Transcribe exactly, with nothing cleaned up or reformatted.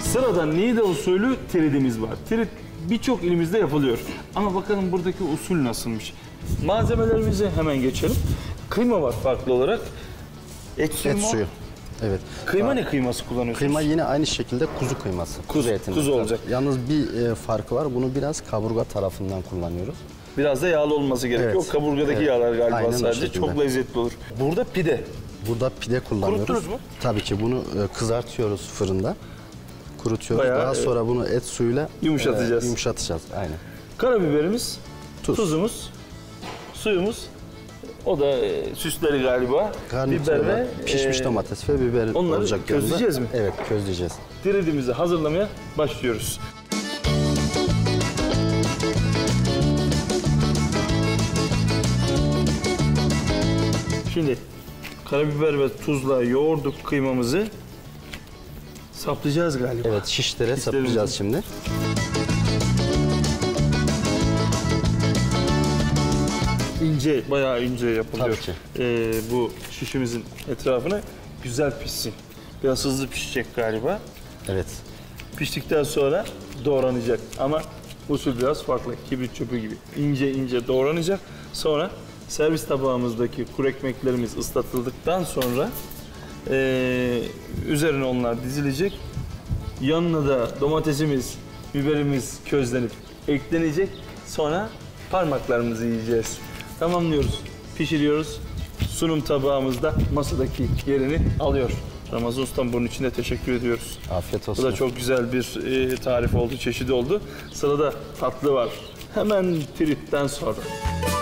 Sırada Niğde usulü tiridimiz var. Tirit birçok ilimizde yapılıyor. Ama bakalım buradaki usul nasılmış? Malzemelerimize hemen geçelim. Kıyma var farklı olarak. Et suyu Et mu? suyu. Evet. Kıyma ne kıyması kullanıyorsunuz? Kıyma yine aynı şekilde kuzu kıyması. Kuzu, etinden. kuzu olacak. Yalnız bir e, farkı var. Bunu biraz kaburga tarafından kullanıyoruz. Biraz da yağlı olması gerekiyor. Evet. Kaburgadaki Evet. yağlar galiba Aynen o sadece. şekilde. Çok lezzetli olur. Burada pide. Burada pide kullanıyoruz. Kuruttunuz mu? Tabii ki bunu e, kızartıyoruz fırında. Kurutuyoruz. Bayağı, Daha sonra bunu et suyuyla yumuşatacağız. E, yumuşatacağız. Aynen. Karabiberimiz, Tuz. tuzumuz, suyumuz. O da e, süsleri galiba. Garnitür Biber ve pişmiş e, domates ve biber onları olacak yanında. közleyeceğiz mi? Evet, közleyeceğiz. Tiridimizi hazırlamaya başlıyoruz. Şimdi karabiber ve tuzla yoğurduk kıymamızı. Saplayacağız galiba. Evet, şişlere Şişlerimizi- saplayacağız şimdi. İnce, bayağı ince yapılıyor. Tabii ki. Ee, bu şişimizin etrafına güzel pişsin. Biraz hızlı pişecek galiba. Evet. Piştikten sonra doğranacak ama usul biraz farklı. Kibrit çöpü gibi ince ince doğranacak. Sonra servis tabağımızdaki kuru ekmeklerimiz ıslatıldıktan sonra ee, üzerine onlar dizilecek. Yanına da domatesimiz, biberimiz közlenip eklenecek. Sonra parmaklarımızı yiyeceğiz. Tamamlıyoruz, pişiriyoruz. Sunum tabağımızda masadaki yerini alıyor. Ramazan Ustam bunun için de teşekkür ediyoruz. Afiyet olsun. Bu da çok güzel bir e, tarif oldu, çeşidi oldu. Sırada tatlı var. Hemen tiritten sonra.